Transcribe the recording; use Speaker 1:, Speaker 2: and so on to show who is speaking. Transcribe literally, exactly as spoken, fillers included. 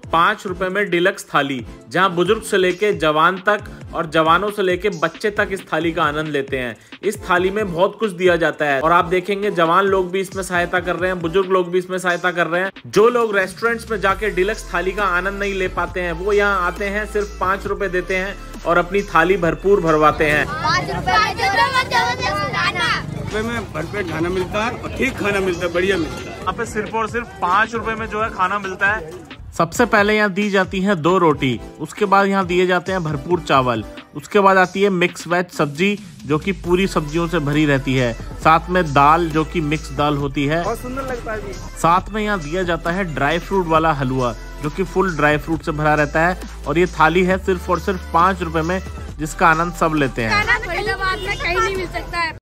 Speaker 1: पाँच रुपए में डिलक्स थाली, जहां बुजुर्ग से लेके जवान तक और जवानों से लेके बच्चे तक इस थाली का आनंद लेते हैं। इस थाली में बहुत कुछ दिया जाता है और आप देखेंगे जवान लोग भी इसमें सहायता कर रहे हैं, बुजुर्ग लोग भी इसमें सहायता कर रहे हैं। जो लोग रेस्टोरेंट्स में जाके डिलक्स थाली का आनंद नहीं ले पाते हैं, वो यहाँ आते हैं, सिर्फ पाँच रुपए देते हैं और अपनी थाली भरपूर भरवाते हैं।
Speaker 2: में भरपेट खाना मिलता है और ठीक खाना मिलता है, बढ़िया मिलता है।
Speaker 1: यहाँ पे सिर्फ और सिर्फ पाँच रुपए में जो है खाना मिलता है। सबसे पहले यहाँ दी जाती है दो रोटी, उसके बाद यहाँ दिए जाते हैं भरपूर चावल, उसके बाद आती है मिक्स वेज सब्जी जो कि पूरी सब्जियों से भरी रहती है, साथ में दाल जो कि मिक्स दाल होती है।
Speaker 2: बहुत सुंदर लगता है।
Speaker 1: साथ में यहाँ दिया जाता है ड्राई फ्रूट वाला हलवा जो कि फुल ड्राई फ्रूट से भरा रहता है और ये थाली है सिर्फ और सिर्फ पाँच रुपए में, जिसका आनंद सब लेते हैं।
Speaker 3: कहीं नहीं मिल सकता है।